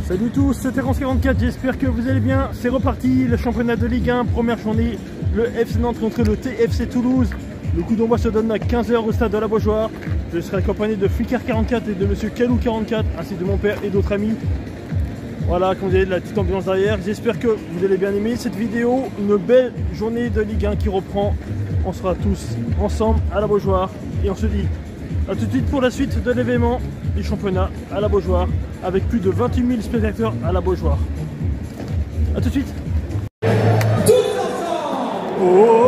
Salut tous, c'est Terence44, j'espère que vous allez bien. C'est reparti, le championnat de Ligue 1, première journée, le FC Nantes contre le TFC Toulouse. Le coup d'envoi se donne à 15 h au stade de la Beaujoire. Je serai accompagné de Flicard44 et de Monsieur Calou44, ainsi de mon père et d'autres amis. Voilà, comme vous avez de la petite ambiance derrière. J'espère que vous allez bien aimer cette vidéo. Une belle journée de Ligue 1 qui reprend. On sera tous ensemble à la Beaujoire. Et on se dit à tout de suite pour la suite de l'événement du championnat à la Beaujoire, avec plus de 28 000 spectateurs à la Beaujoire. A tout de suite. Oh.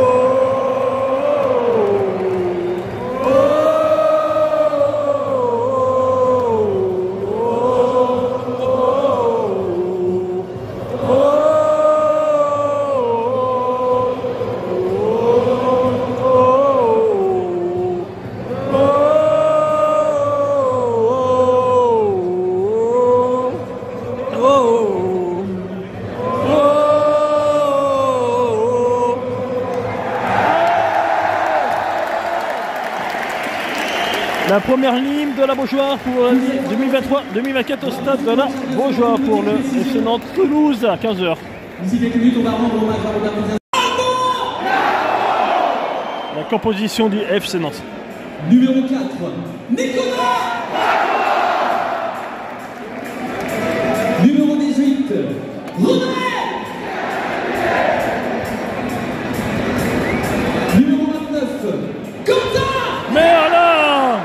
La première ligne de la Beaujoire pour l'année 2023-2024 au stade de la Beaujoire pour le FC Nantes Toulouse à 15 h. La composition du FC Nantes. Numéro 4, Nicolas. Numéro 18, René. Numéro 29, Quentin. Merlin.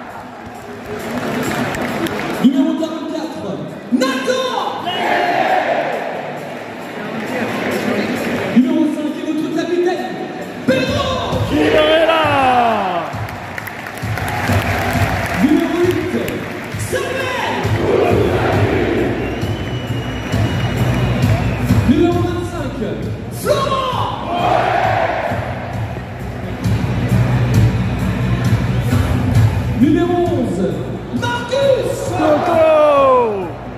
Numéro 44, Nathan. Numéro 5 est notre capitaine, Pedro. Qui est là? Numéro 8, Samuel. Numéro 25, Florent. Numéro 11, Marcus. Toto.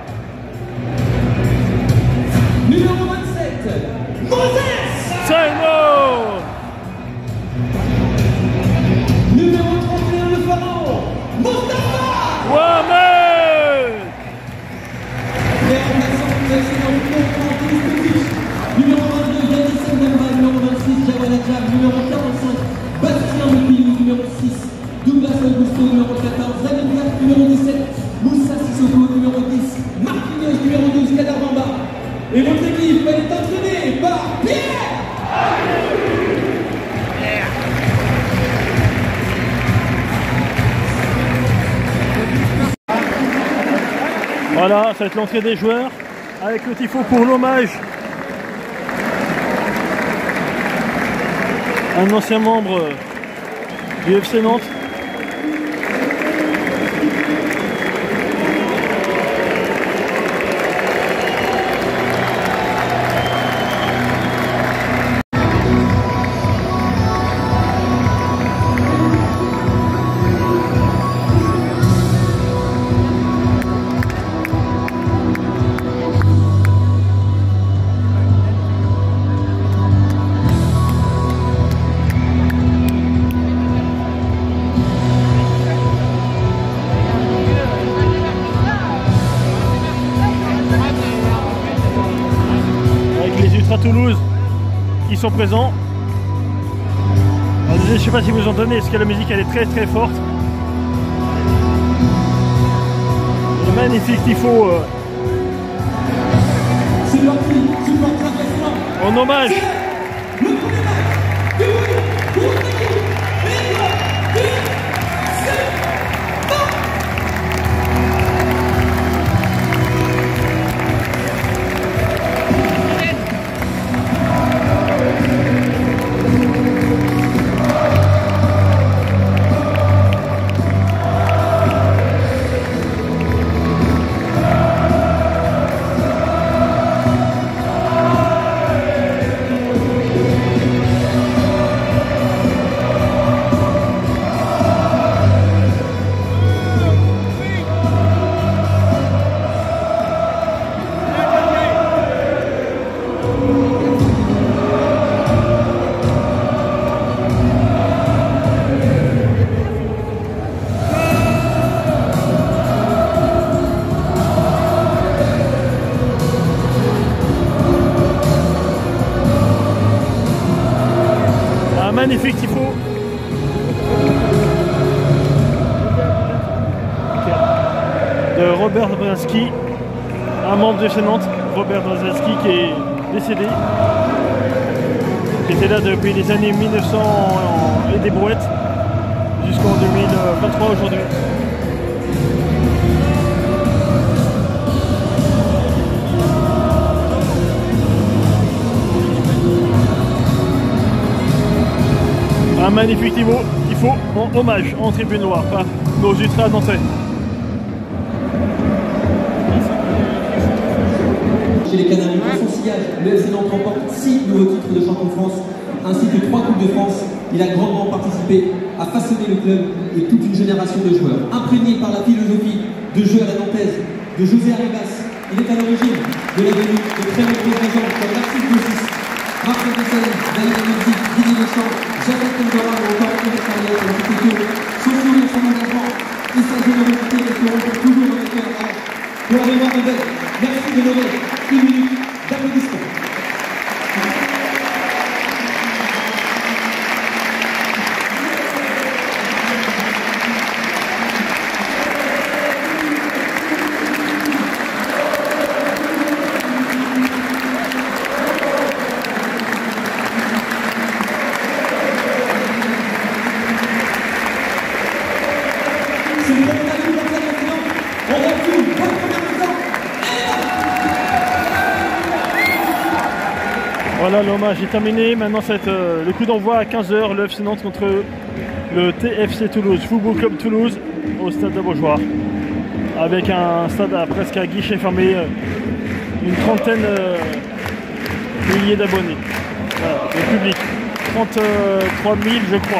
Numéro 27, Moses. Simon. Numéro 31, le pharaon, Mostafa. Mohamed. Numéro 22, Yanis Selmemra. Numéro 26, Jawad Adjab. Numéro 45, Bastien Lepilou. Numéro 6, Douglas Augusto. Numéro 14, Zanin Diak. Numéro 17, Moussa Sissoko. Numéro 10, Marquinhos. Numéro 12, Kadar Bamba. Et votre équipe, elle est entraînée par Pierre. Voilà, ça va être l'entrée des joueurs avec le tifo pour l'hommage. Un ancien membre du FC Nantes. À Toulouse qui sont présents. Alors, je ne sais pas si vous entendez, parce que la musique elle est très très forte. Le magnifique tifo C'est parti, supporters restants. en hommage. Le premier match, pour votre équipe, magnifique tifo. De Robert Brzezinski, un membre de FC Nantes, Robert Brzezinski qui est décédé, qui était là depuis les années 1900 et des brouettes jusqu'en 2023 aujourd'hui. Un magnifique tifo en hommage en tribune noire par nos ultras nantais. Chez les Canaries, dans son sillage, le FC Nantes remporte 6 nouveaux titres de champion de France, ainsi que 3 Coupes de France. Il a grandement participé à façonner le club et toute une génération de joueurs. Imprégné par la philosophie de jeu à la nantaise de José Arribas, il est à l'origine de la venue de très nombreuses légendes comme Narcisse Bossis, Marc Desailly, Daniel Mendy, Didier Deschamps, Jacques Kendora ou encore Eric Carrière, son sourire, son engagement et sa générosité resteront pour toujours dans les cœurs. Pour la mémoire de Belle, merci de donner 1 minute d'applaudissements. Voilà, l'hommage est terminé. Maintenant, ça va être le coup d'envoi à 15 h, le FC Nantes contre le TFC Toulouse, Football Club Toulouse, au stade de la Beaujoire. Avec un stade presque à guichet fermé, une trentaine de milliers d'abonnés. Voilà, le public, 33 000 je crois.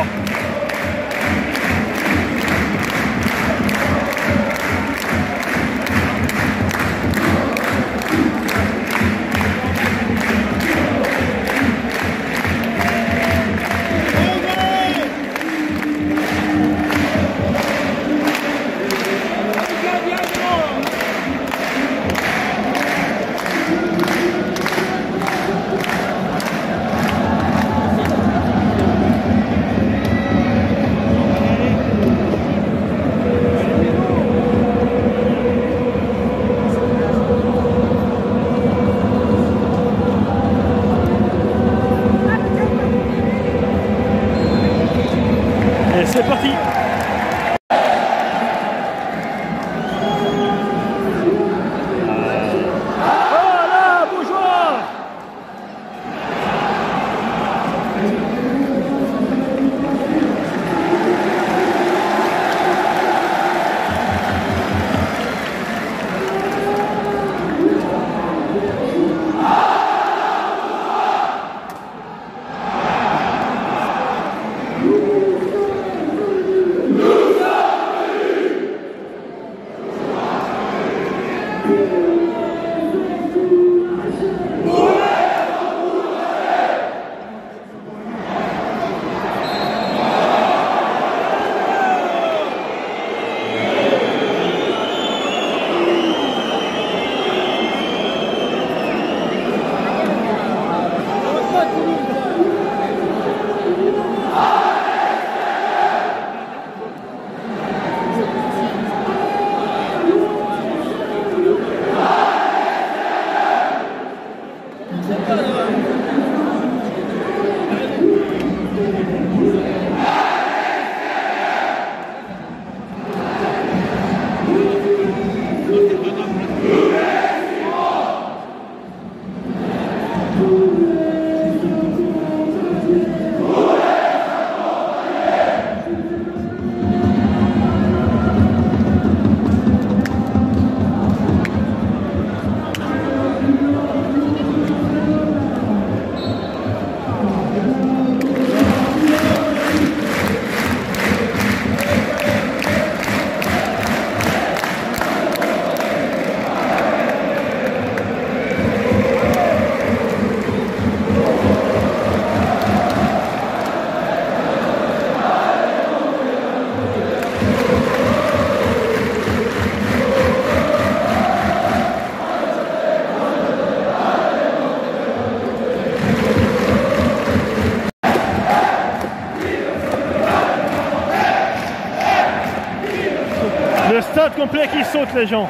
complet qui saute les gens.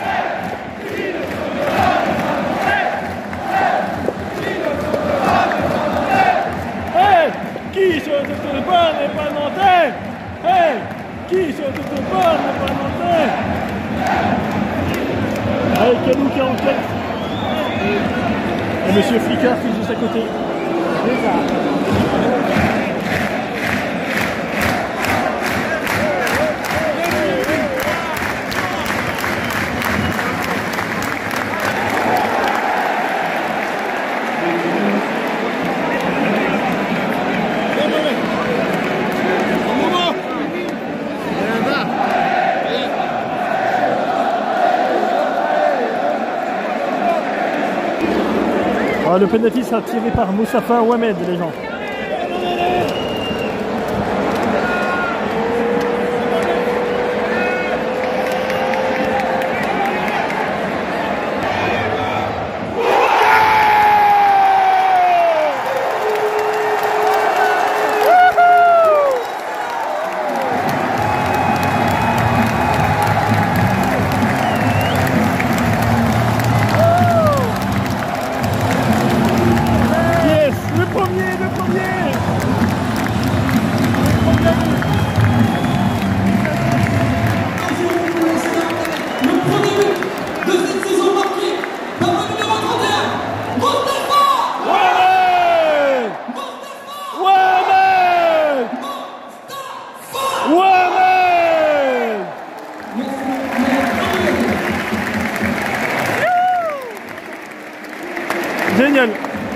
Hey, qui saute tout le bas n'est pas nantais. Hey, qui saute tout le bas n'est pas nantais. Allez, Calou 44. Et Monsieur Flicard qui est juste à côté. Alors, le penalty sera tiré par Moussafa Ouamed, les gens. Génial.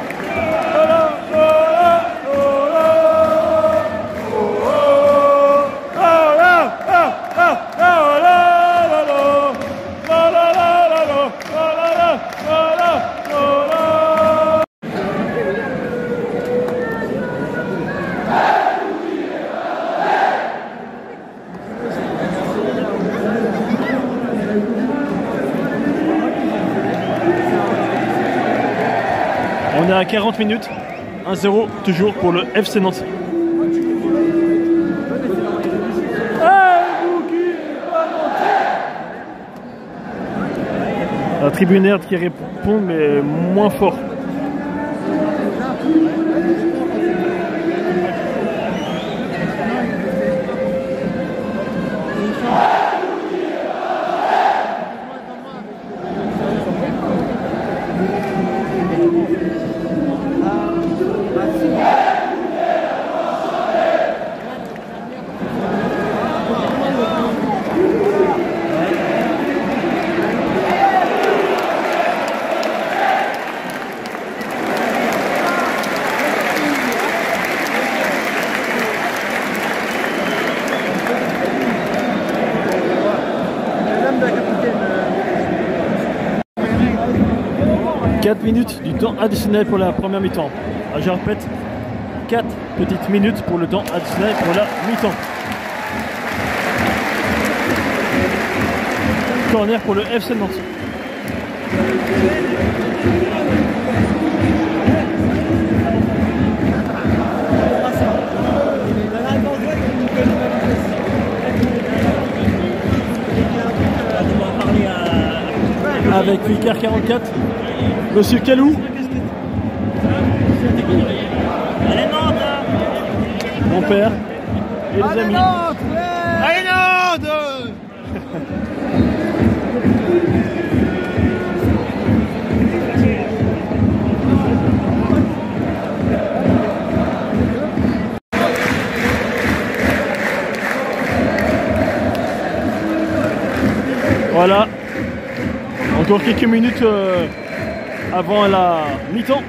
On est à 40 minutes, 1-0 toujours pour le FC Nantes. La tribunaire qui répond mais moins fort. « 4 minutes du temps additionnel pour la première mi-temps. » Je répète, 4 petites minutes pour le temps additionnel pour la mi-temps. Corner pour le FC Nantes. Avec Picard 44, Monsieur Calou. Allez Nantes, mon père et les amis. Allez Nantes. Voilà. Encore quelques minutes avant la mi-temps.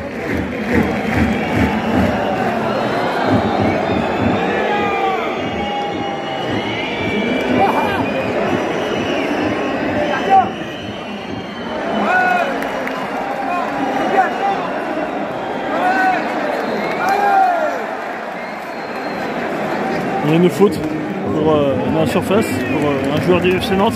Il y a une faute pour, dans la surface pour un joueur du FC Nantes.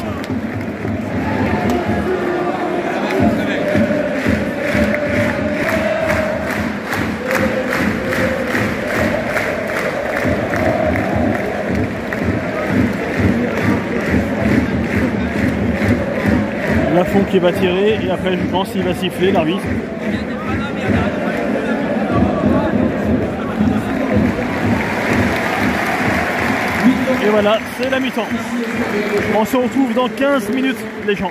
Lafont qui va tirer et après je pense qu'il va siffler l'arbitre. Et voilà, c'est la mi-temps. On se retrouve dans 15 minutes les gens.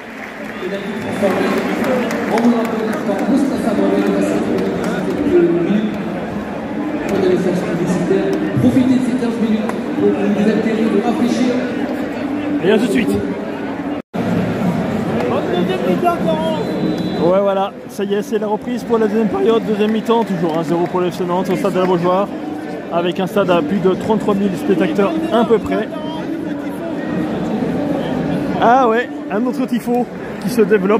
Profitez de ces 15 minutes pour vous altérer, vous rafraîchir. Et à tout de suite. Ouais voilà, ça y est, c'est la reprise pour la deuxième période, deuxième mi-temps, toujours 1-0 pour le FC Nantes au stade de la Beaujoire, avec un stade à plus de 33 000 spectateurs à peu près. Ah ouais, un autre tifo qui se développe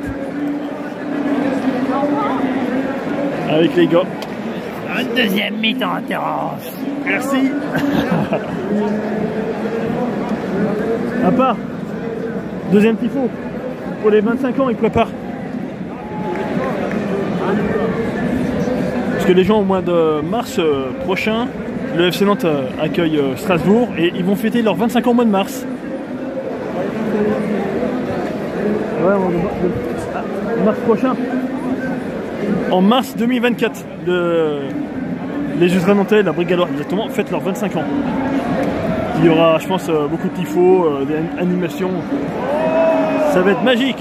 avec les gars. Une deuxième mi-temps en terrasse. Merci. À part, deuxième tifo pour les 25 ans, ils préparent. Parce que les gens au mois de mars prochain, le FC Nantes accueille Strasbourg et ils vont fêter leurs 25 ans au mois de mars. Ouais, mars prochain. En mars 2024, les Ultras Nantais, la Brigade Galloise, exactement, fêtent leurs 25 ans. Il y aura, je pense, beaucoup de tifos, des animations. Ça va être magique.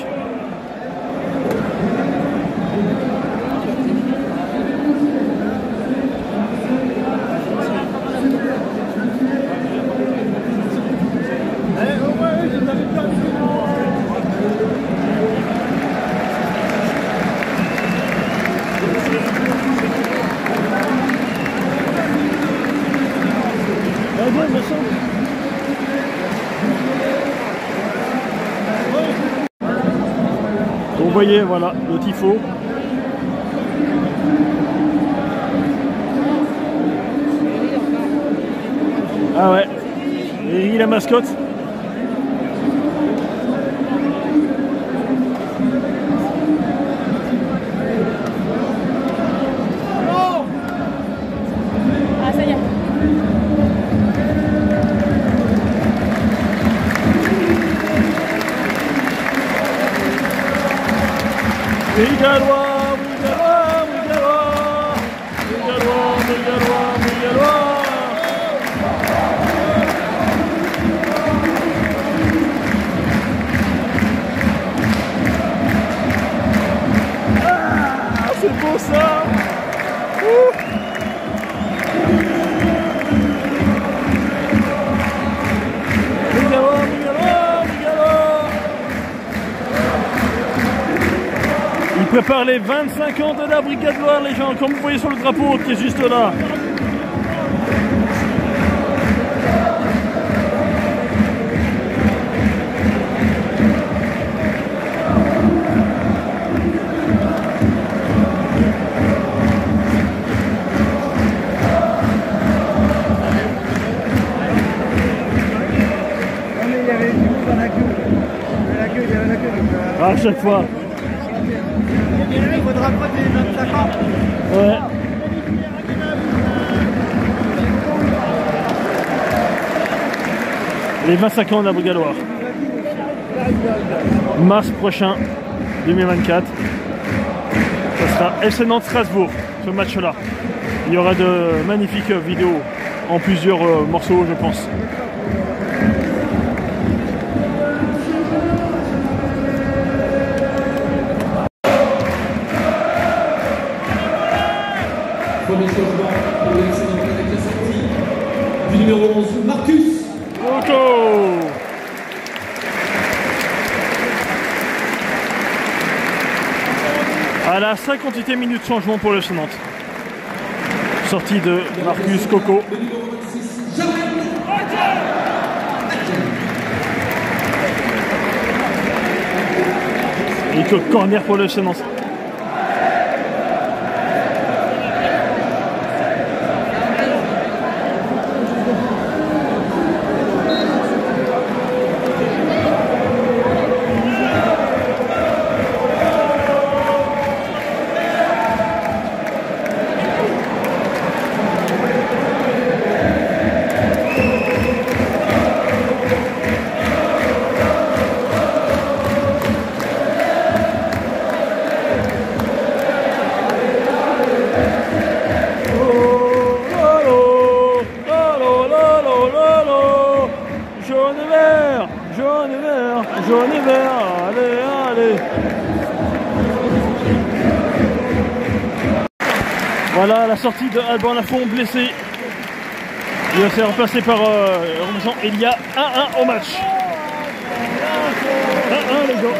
Vous voyez, voilà, le tifo. Ah ouais, et la mascotte. Ah, ça y est. Oui, Gallois, oui, Gallois, oui, Gallois, oui, Gallois, oui, Gallois, oui, Gallois. Ah, c'est beau ça. Oui, Gallois, oui, Gallois, oui, Gallois. Il prépare les 25 ans de la Brigade Loire, les gens, comme vous voyez sur le drapeau qui est juste là. À chaque fois. Il faudra pas des 25 ans. Ouais. Les 25 ans de la Brigade Loire. Mars prochain, 2024. Ça sera FC Nantes Strasbourg, ce match-là. Il y aura de magnifiques vidéos en plusieurs morceaux, je pense. Premier changement pour le FC Nantes avec la sortie du numéro 11, Marcus. Coco. À la 58e minute de changement pour le FC Nantes. Sortie de Marcus Coco. Le numéro 26, Jamel. Et corner pour le FC Nantes. jaune et vert, jaune et vert, allez, allez. Voilà la sortie de Alban Lafont blessé. Il va se faire remplacer par Elia. 1-1 au match. 1-1 les gars.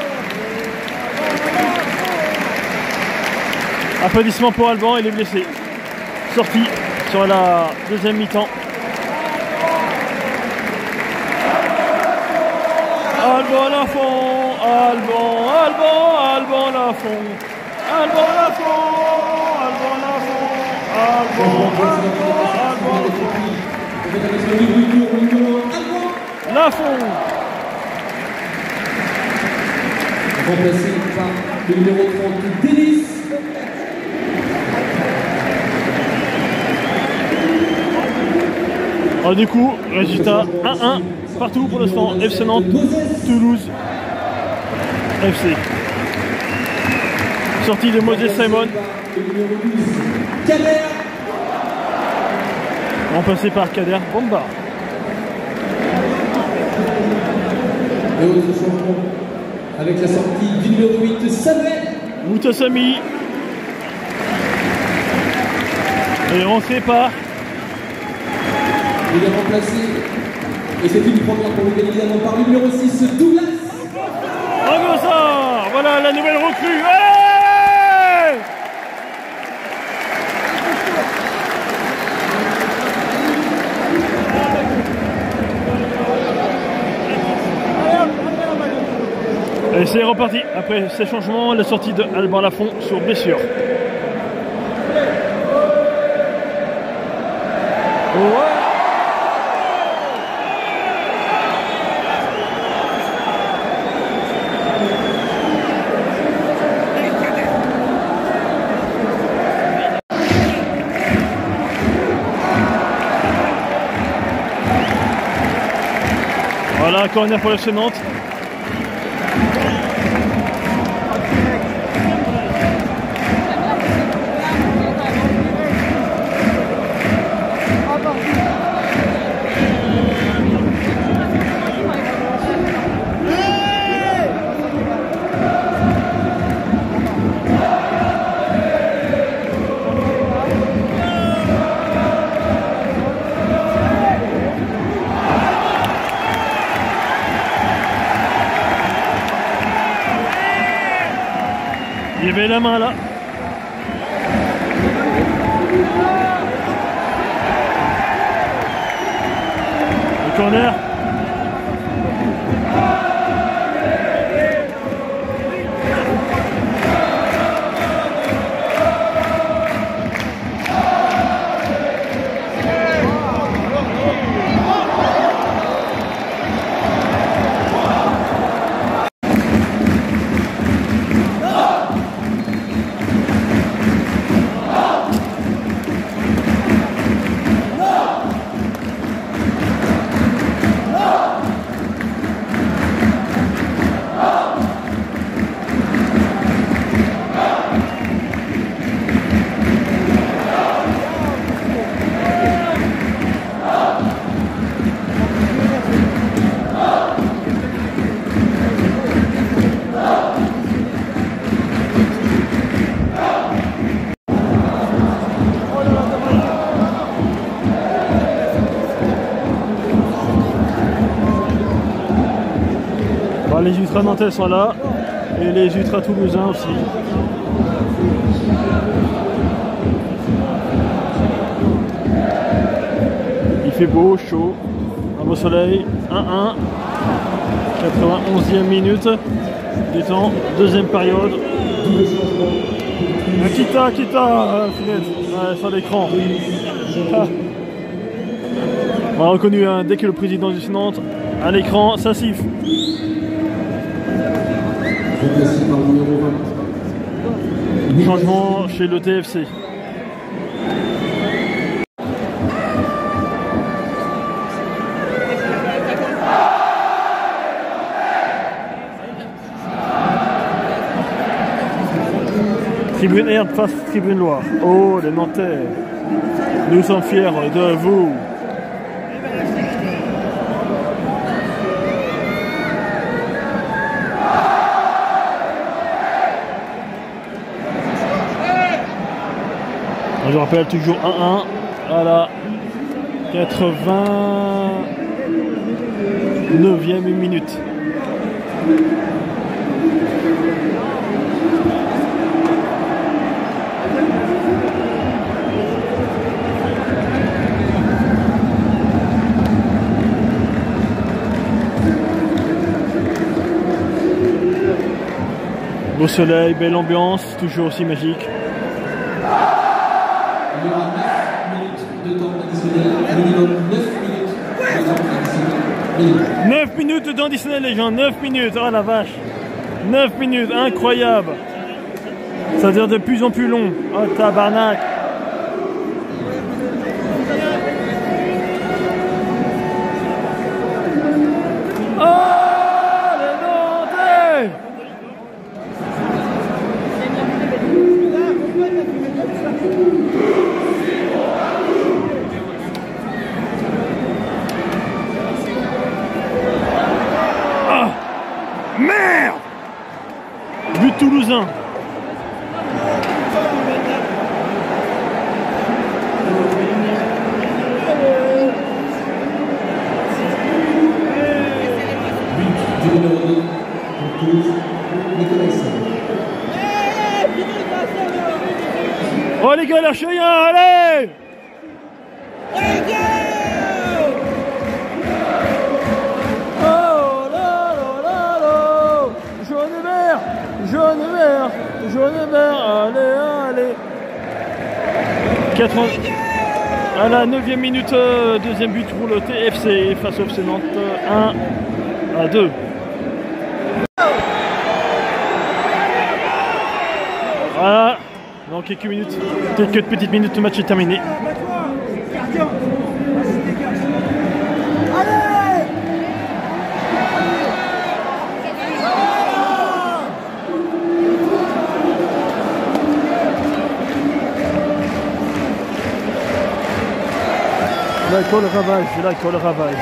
Applaudissements pour Alban, il est blessé. Sorti sur la deuxième mi-temps. Alban Lafont, Alban Lafont, Alban Lafont, Alban Lafont, Lafont. Remplacé par le numéro 30, Denis. Alors, du coup, résultat 1-1 partout pour l'instant. FC Nantes, Toulouse, FC. Sortie de Moses Simon. Kader. Remplacé par Kader Bomba. Et autre changement avec la sortie du numéro 8, Samuel Moutassamy. Et rentré par. Il est remplacé. Et c'est une première pour lui, évidemment, par le numéro 6, Douglas. Bravo ça. Voilà la nouvelle recrue. Allez. Et c'est reparti après ces changements, la sortie de Alban Lafont sur blessure. Ouais. Voilà, corner pour le FC Nantes. Il y avait la main là. Le corner. Les ultras nantais sont là et les ultras toulousains aussi. Il fait beau, chaud, un beau soleil, 1-1, 91e minute, des temps, deuxième période. Kita, sur l'écran. On a reconnu dès que le président du Nantes à l'écran, ça siffle. Changement chez le TFC. Tribune Erd face Tribune Loire. Oh les Nantais, nous sommes fiers de vous. Je rappelle toujours 1-1 à la 89e minute. Beau soleil, belle ambiance, toujours aussi magique. Il y aura 9 minutes de temps additionnel, minimum 9 minutes de temps additionnel. 9 minutes de temps additionnel les gens, 9 minutes, oh la vache. 9 minutes, incroyable. Ça devient de plus en plus long. Oh tabarnak. Merde! But toulousain. But du numéro 2 pour Toulouse, Nicolas Essel. Oh les gars, lâchez rien, allez! Jaune et vert, allez, allez. 80... À la 9e minute, deuxième but pour le TFC face au FC Nantes, 1-2. Voilà, dans quelques minutes, quelques petites minutes, le match est terminé. Là, il colle le ravage, là, il colle le ravage.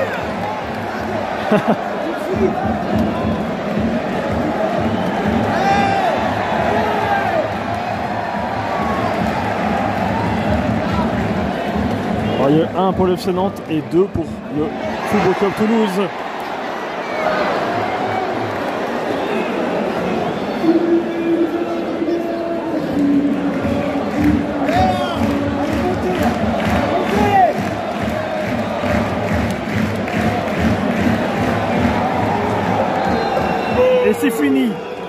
Alors, il y a 1 pour le FC Nantes et 2 pour le Football Club Toulouse. Et c'est fini.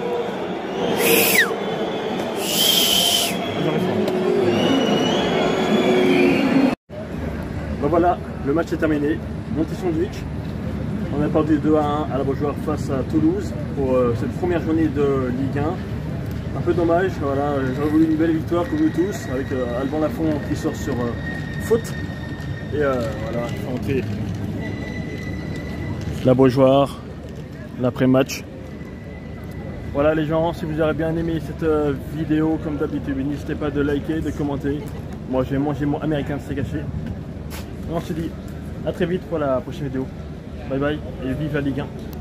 Ben voilà, le match est terminé. Monty Sandwich. On a perdu 2-1 à la Beaujoire face à Toulouse pour cette première journée de Ligue 1. Un peu dommage, voilà, j'aurais voulu une belle victoire comme nous tous, avec Alban Lafont qui sort sur faute. Et voilà, entrer la Beaujoire, l'après-match. Voilà les gens, si vous avez bien aimé cette vidéo, comme d'habitude, n'hésitez pas de liker, de commenter. Moi je vais manger mon américain de steak haché. On se dit à très vite pour la prochaine vidéo. Bye bye et vive la Ligue 1.